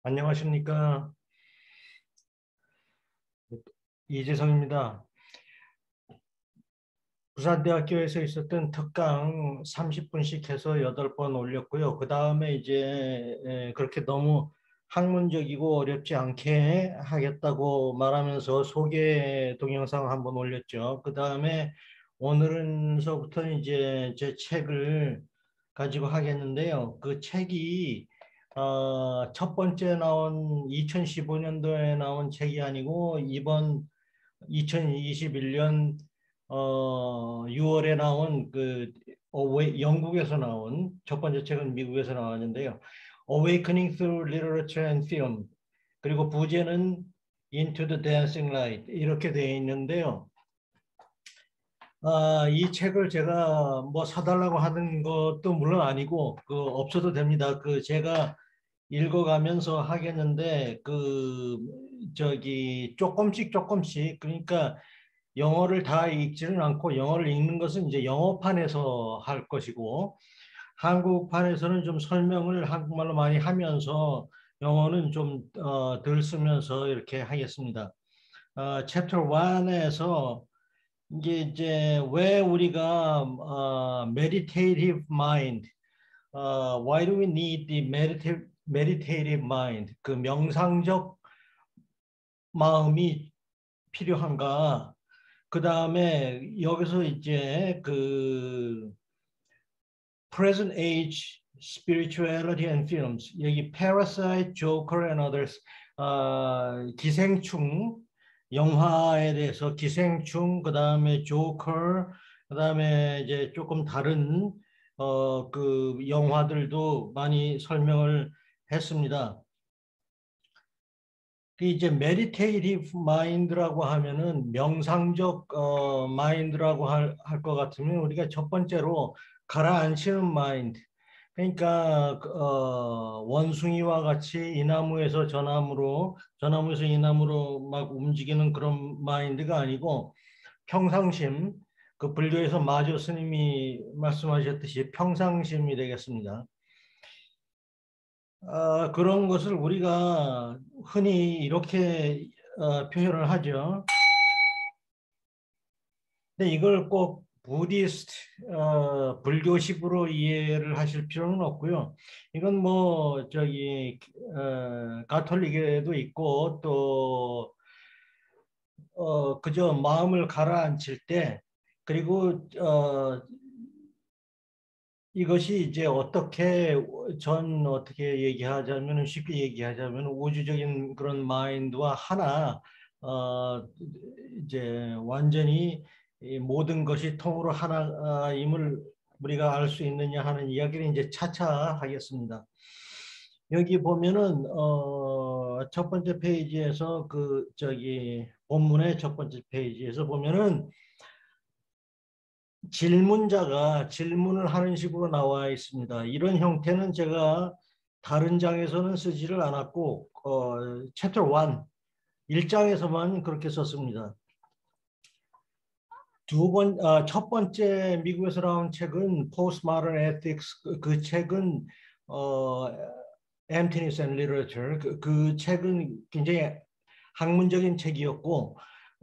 안녕하십니까. 이재성입니다. 부산대학교에서 있었던 특강 30분씩 해서 8번 올렸고요. 그 다음에 이제 그렇게 너무 학문적이고 어렵지 않게 하겠다고 말하면서 소개 동영상 한번 올렸죠. 그 다음에 오늘은서부터 이제 제 책을 가지고 하겠는데요. 그 책이 첫 번째 나온 2015년도에 나온 책이 아니고 이번 2021년 6월에 나온 영국에서 나온 첫 번째 책은 미국에서 나왔는데요. Awakening Through Literature and Film, 그리고 부제는 Into the Dancing Light 이렇게 되어 있는데요. 이 책을 제가 뭐 사달라고 하는 것도 물론 아니고 없어도 됩니다. 제가 읽어가면서 하겠는데 저기 조금씩, 그러니까 영어를 다 읽지는 않고, 영어를 읽는 것은 이제 영어판에서 할 것이고 한국판에서는 좀 설명을 한국말로 많이 하면서 영어는 좀 덜 쓰면서 이렇게 하겠습니다. 챕터 1에서 이제 왜 우리가 meditative mind, why do we need the meditative mind, 그 명상적 마음이 필요한가? 그 다음에 여기서 이제 present age spirituality and films, 여기 Parasite, Joker and others, 기생충 영화에 대해서 기생충, 그 다음에 조커, 그 다음에 이제 조금 다른 그 영화들도 많이 설명을 했습니다. 이제 메디테이티브 마인드라고 하면은 명상적 마인드라고 할 것 같으면, 우리가 첫 번째로 가라앉히는 마인드. 그러니까 원숭이와 같이 이 나무에서 저 나무로, 저 나무에서 이 나무로 막 움직이는 그런 마인드가 아니고 평상심, 그 불교에서 마조 스님이 말씀하셨듯이 평상심이 되겠습니다. 그런 것을 우리가 흔히 이렇게 표현을 하죠. 근데 이걸 꼭 부디스트, 불교식으로 이해를 하실 필요는 없고요. 이건 뭐 가톨릭에도 있고, 또 그저 마음을 가라앉힐 때, 그리고 이것이 이제 어떻게 얘기하자면, 쉽게 얘기하자면 우주적인 그런 마인드와 하나, 어, 이제 완전히 이 모든 것이 통으로 하나임을 우리가 알 수 있느냐 하는 이야기를 이제 차차 하겠습니다. 여기 보면은 첫 번째 페이지에서 본문의 첫 번째 페이지에서 보면은 질문자가 질문을 하는 식으로 나와 있습니다. 이런 형태는 제가 다른 장에서는 쓰지를 않았고, 챕터 1, 1장에서만 그렇게 썼습니다. 첫 번째 미국에서 나온 책은 Postmodern Ethics, 그 책은 Emptiness and Literature, 그 책은 굉장히 학문적인 책이었고,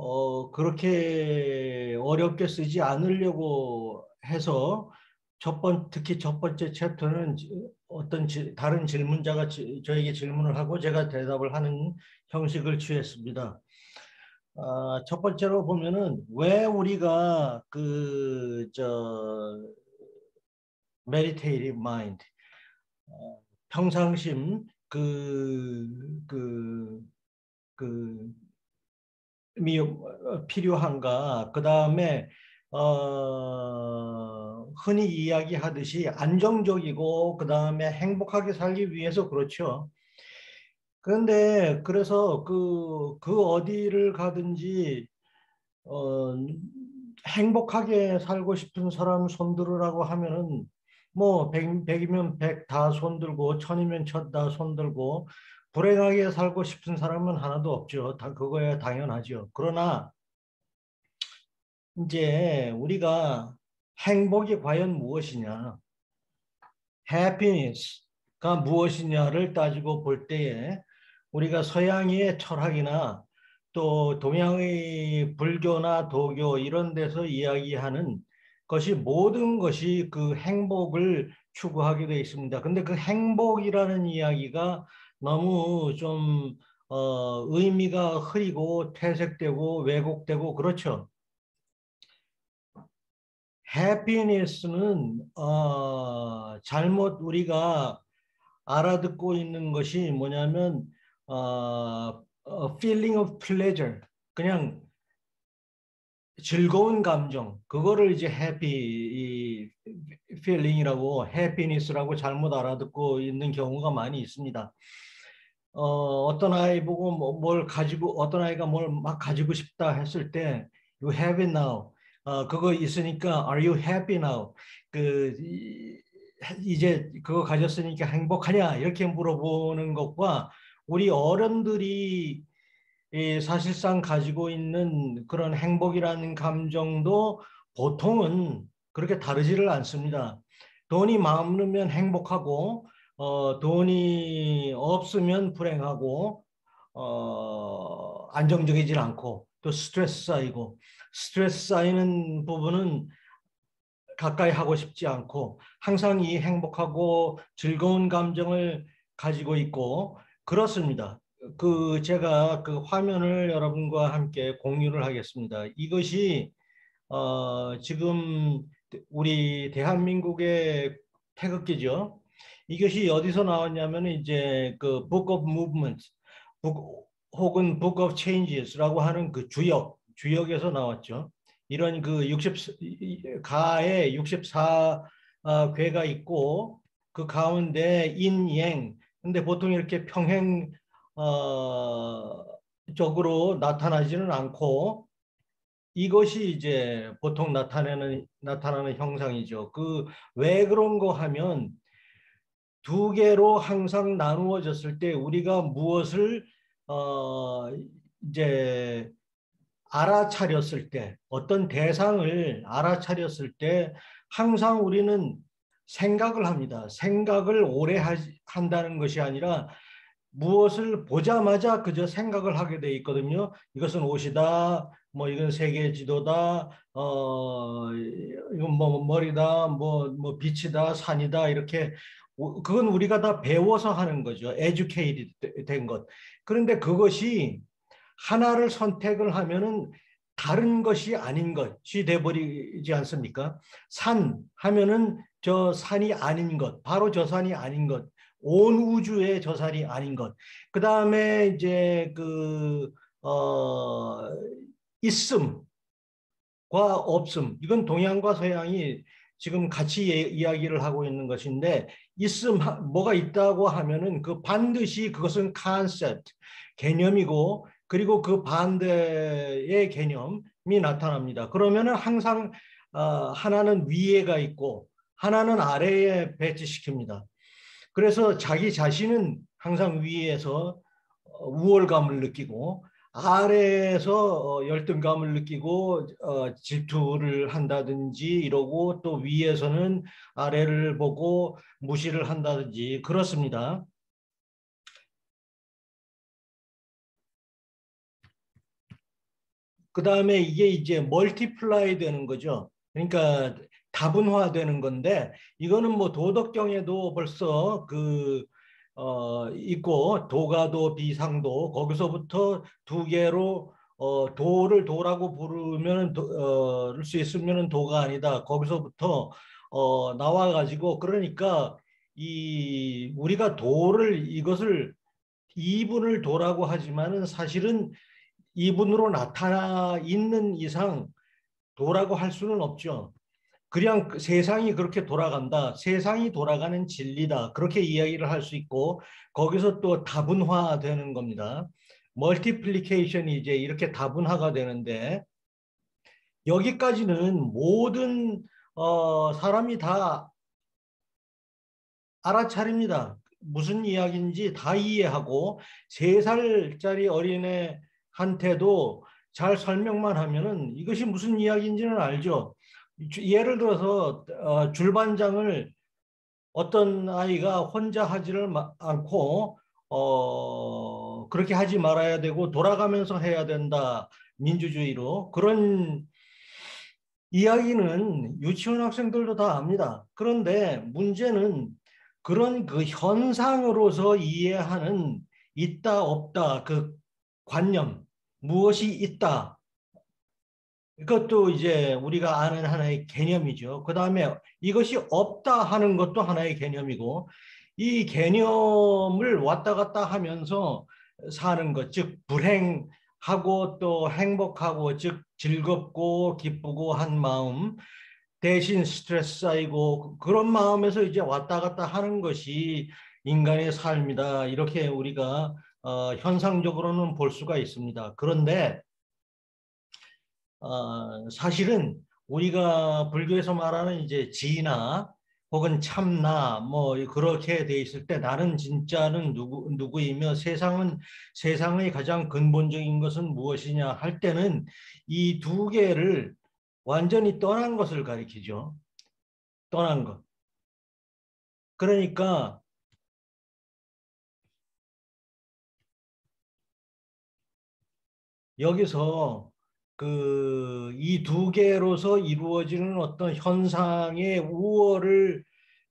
그렇게 어렵게 쓰지 않으려고 해서 특히 첫 번째 챕터는 다른 질문자가 저에게 질문을 하고 제가 대답을 하는 형식을 취했습니다. 첫 번째로 보면은 왜 우리가 meditative mind, 평상심 그 필요한가? 그 다음에 흔히 이야기하듯이 안정적이고 그 다음에 행복하게 살기 위해서 그렇죠. 그런데 그래서 그 어디를 가든지 어, 행복하게 살고 싶은 사람 손들으라고 하면은 뭐 백이면 백 다 손들고 천이면 천 다 손들고, 불행하게 살고 싶은 사람은 하나도 없죠. 다 그거야 당연하죠. 그러나 이제 우리가 행복이 과연 무엇이냐, happiness가 무엇이냐를 따지고 볼 때에 우리가 서양의 철학이나 또 동양의 불교나 도교 이런 데서 이야기하는 것이 모든 것이 그 행복을 추구하게 되어 있습니다. 근데 그 행복이라는 이야기가 너무 좀 의미가 흐리고 퇴색되고 왜곡되고 그렇죠. 해피니스는 잘못 우리가 알아듣고 있는 것이 뭐냐면 feeling of pleasure 그냥 즐거운 감정 그거를 이제 해피 feeling이라고 happiness라고 잘못 알아듣고 있는 경우가 많이 있습니다. 어떤 아이 보고 뭘 가지고 어떤 아이가 뭘 막 가지고 싶다 했을 때 you have it now 그거 있으니까 are you happy now 이제 그거 가졌으니까 행복하냐 이렇게 물어보는 것과 우리 어른들이 사실상 가지고 있는 그런 행복이라는 감정도 보통은 그렇게 다르지를 않습니다. 돈이 많으면 행복하고 돈이 없으면 불행하고 안정적이질 않고 또 스트레스 쌓이고 스트레스 쌓이는 부분은 가까이 하고 싶지 않고 항상 이 행복하고 즐거운 감정을 가지고 있고 그렇습니다. 제가 그 화면을 여러분과 함께 공유를 하겠습니다. 이것이 지금 우리 대한민국의 태극기죠. 이것이 어디서 나왔냐면 이제 그 Book of Movements, 혹은 Book of Changes라고 하는 그 주역에서 나왔죠. 이런 그 60가에 64괴가 있고 그 가운데 인행 근데 보통 이렇게 평행 적으로 나타나지는 않고 이것이 이제 보통 나타나는 형상이죠. 왜 그런 거 하면 두 개로 항상 나누어졌을 때 우리가 무엇을 어 이제 알아차렸을 때 어떤 대상을 알아차렸을 때 항상 우리는 생각을 합니다. 생각을 오래 한다는 것이 아니라 무엇을 보자마자 그저 생각을 하게 돼 있거든요. 이것은 옷이다, 뭐 이건 세계 지도다, 이건 뭐 머리다, 뭐 빛이다, 산이다 이렇게 그건 우리가 다 배워서 하는 거죠. educated 된 것. 그런데 그것이 하나를 선택을 하면은 다른 것이 아닌 것이 돼버리지 않습니까? 산 하면은 저 산이 아닌 것, 바로 저 산이 아닌 것, 온 우주의 저 산이 아닌 것. 그 다음에 이제 있음과 없음. 이건 동양과 서양이 지금 같이 이야기를 하고 있는 것인데, 뭐가 있다고 하면은 그 반드시 그것은 컨셉트, 개념이고, 그리고 그 반대의 개념이 나타납니다. 그러면은 항상 하나는 위에가 있고 하나는 아래에 배치시킵니다. 그래서 자기 자신은 항상 위에서 우월감을 느끼고 아래에서 열등감을 느끼고 질투를 한다든지 이러고 또 위에서는 아래를 보고 무시를 한다든지 그렇습니다. 그 다음에 이게 이제 멀티플라이 되는 거죠. 그러니까 다분화되는 건데 이거는 뭐 도덕경에도 벌써 있고 도가도 비상도 거기서부터 두 개로 도를 도라고 부르면 수 있으면 도가 아니다. 거기서부터 나와가지고 그러니까 우리가 이것을 이분을 도라고 하지만은 사실은 이분으로 나타나 있는 이상 도라고 할 수는 없죠. 그냥 세상이 그렇게 돌아간다. 세상이 돌아가는 진리다. 그렇게 이야기를 할 수 있고 거기서 또 다분화되는 겁니다. 멀티플리케이션이 이제 이렇게 다분화가 되는데 여기까지는 모든 사람이 다 알아차립니다. 무슨 이야기인지 다 이해하고 3살짜리 어린애한테도 잘 설명만 하면은 이것이 무슨 이야기인지는 알죠. 예를 들어서 줄반장을 어떤 아이가 혼자 하지를 않고 그렇게 하지 말아야 되고 돌아가면서 해야 된다. 민주주의로. 그런 이야기는 유치원 학생들도 다 압니다. 그런데 문제는 그런 그 현상으로서 이해하는 있다 없다 그 관념 무엇이 있다 이것도 이제 우리가 아는 하나의 개념이죠. 그 다음에 이것이 없다 하는 것도 하나의 개념이고 이 개념을 왔다 갔다 하면서 사는 것, 즉 불행하고 또 행복하고 즉 즐겁고 기쁘고 한 마음 대신 스트레스 쌓이고 그런 마음에서 이제 왔다 갔다 하는 것이 인간의 삶이다. 이렇게 우리가 현상적으로는 볼 수가 있습니다. 그런데 사실은 우리가 불교에서 말하는 이제 지나 혹은 참나 뭐 그렇게 돼 있을 때 나는 진짜는 누구이며 세상의 가장 근본적인 것은 무엇이냐 할 때는 이 두 개를 완전히 떠난 것을 가리키죠. 떠난 것. 그러니까 여기서 그 이 두 개로서 이루어지는 어떤 현상의 우월을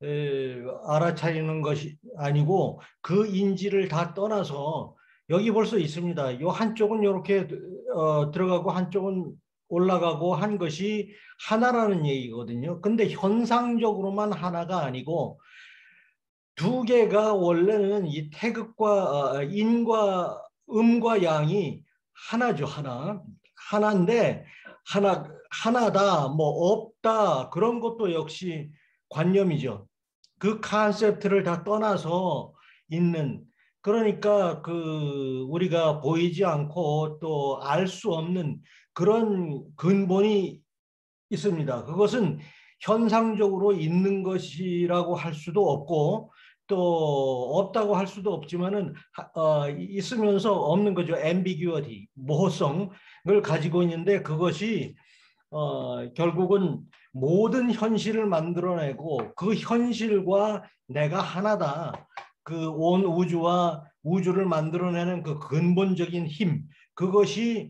알아차리는 것이 아니고 그 인지를 다 떠나서 여기 벌써 있습니다. 요 한쪽은 이렇게 들어가고 한쪽은 올라가고 한 것이 하나라는 얘기거든요. 근데 현상적으로만 하나가 아니고 두 개가 원래는 이 태극과 인과 음과 양이 하나죠, 하나. 하나인데 하나다, 뭐 없다 그런 것도 역시 관념이죠. 그 컨셉트를 다 떠나서 있는 그러니까 그 우리가 보이지 않고 또 알 수 없는 그런 근본이 있습니다. 그것은 현상적으로 있는 것이라고 할 수도 없고 또 없다고 할 수도 없지만은 있으면서 없는 거죠. ambiguity, 모호성을 가지고 있는데 그것이 결국은 모든 현실을 만들어내고 그 현실과 내가 하나다. 그 온 우주와 우주를 만들어내는 그 근본적인 힘, 그것이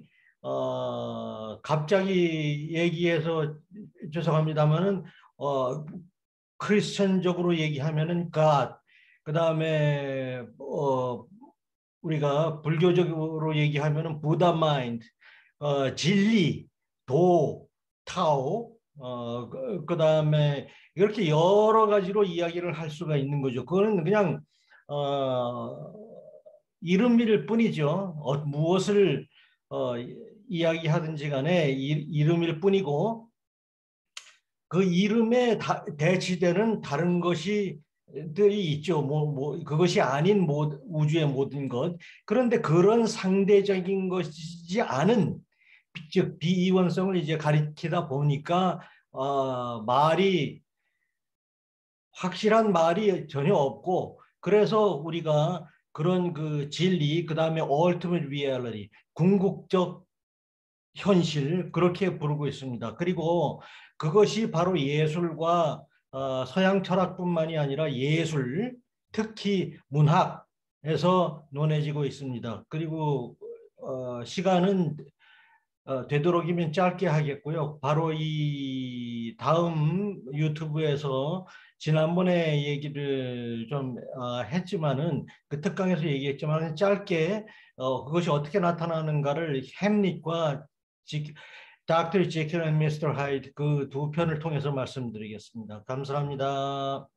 갑자기 얘기해서 죄송합니다만은 크리스천적으로 얘기하면은 God, 그 다음에 우리가 불교적으로 얘기하면은 부다 마인드, 진리, 도, 타오, 그다음에 이렇게 여러 가지로 이야기를 할 수가 있는 거죠. 그거는 그냥 어, 이름일 뿐이죠. 무엇을 이야기하든지 간에 이름일 뿐이고 그 이름에 대치되는 다른 것이 들이 있죠. 그것이 아닌 우주의 모든 것. 그런데 그런 상대적인 것이지 않은 즉 비이원성을 이제 가리키다 보니까 말이 확실한 말이 전혀 없고 그래서 우리가 그런 그 진리 그다음에 ultimate reality 궁극적 현실 그렇게 부르고 있습니다. 그리고 그것이 바로 예술과 서양 철학뿐만이 아니라 예술 특히 문학에서 논해지고 있습니다. 그리고 시간은 되도록이면 짧게 하겠고요. 바로 이 다음 유튜브에서 지난번에 얘기를 좀 했지만은 그 특강에서 얘기했지만 짧게 그것이 어떻게 나타나는가를 햄릿과 닥터 제킬 앤 미스터 하이드 그 두 편을 통해서 말씀드리겠습니다. 감사합니다.